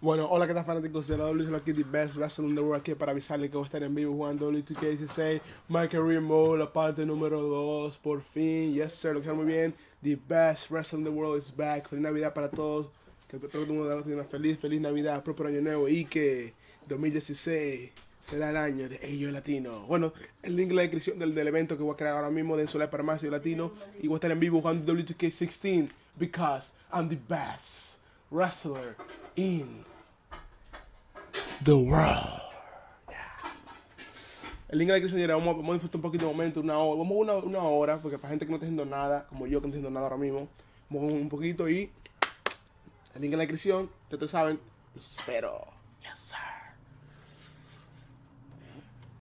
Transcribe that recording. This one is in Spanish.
Bueno, hola, ¿qué tal, fanáticos de la WWE? Aquí, The Best Wrestling in the World, aquí para avisarles que voy a estar en vivo jugando WWE2K16 My Career Mode, la parte número 2, por fin. Yes, sir, lo que está muy bien. The Best Wrestling in the World is back. Feliz Navidad para todos. Que todo el mundo tenga una feliz Navidad, próspero año nuevo y que 2016 será el año de Ello Latino. Bueno, el link en la descripción del evento que voy a crear ahora mismo de Solar para Más Ello Latino. Y voy a estar en vivo jugando WWE2K16 because I'm the best wrestler in the world. El link en la descripción dirá, vamos a disfrutar un poquito de momento, una hora. Vamos a una hora, porque para gente que no está haciendo nada, como yo que no estoy haciendo nada ahora mismo, vamos un poquito y el link en la descripción, ya ustedes saben, los espero. Yes, sir.